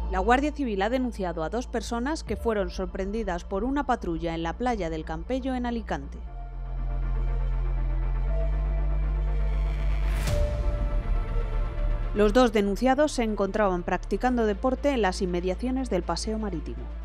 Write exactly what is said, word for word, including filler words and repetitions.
La Guardia Civil ha denunciado a dos personas que fueron sorprendidas por una patrulla en la playa del Campello, en Alicante. Los dos denunciados se encontraban practicando deporte en las inmediaciones del paseo marítimo.